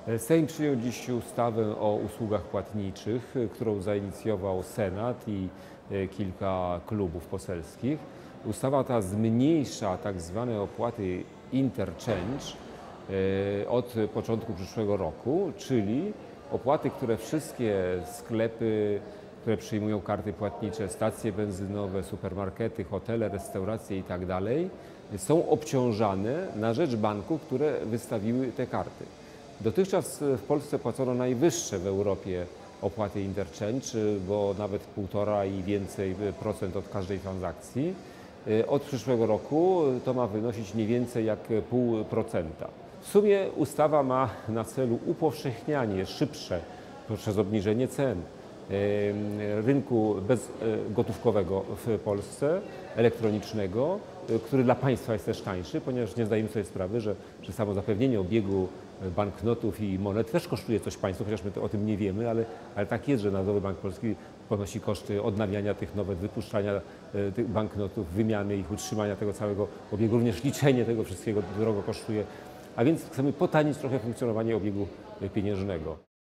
Sejm przyjął dziś ustawę o usługach płatniczych, którą zainicjował Senat i kilka klubów poselskich. Ustawa ta zmniejsza tak zwane opłaty interchange od początku przyszłego roku, czyli opłaty, które wszystkie sklepy, które przyjmują karty płatnicze, stacje benzynowe, supermarkety, hotele, restauracje itd. są obciążane na rzecz banków, które wystawiły te karty. Dotychczas w Polsce płacono najwyższe w Europie opłaty interchange, bo nawet 1,5 i więcej procent od każdej transakcji. Od przyszłego roku to ma wynosić nie więcej jak 0,5%. W sumie ustawa ma na celu upowszechnianie szybsze poprzez obniżenie cen rynku bezgotówkowego w Polsce, elektronicznego, który dla państwa jest też tańszy, ponieważ nie zdajemy sobie sprawy, że samo zapewnienie obiegu banknotów i monet też kosztuje coś państwu, chociaż my o tym nie wiemy, ale tak jest, że Narodowy Bank Polski ponosi koszty odnawiania tych nowych, wypuszczania tych banknotów, wymiany ich, utrzymania tego całego obiegu, również liczenie tego wszystkiego drogo kosztuje, a więc chcemy potanić trochę funkcjonowanie obiegu pieniężnego.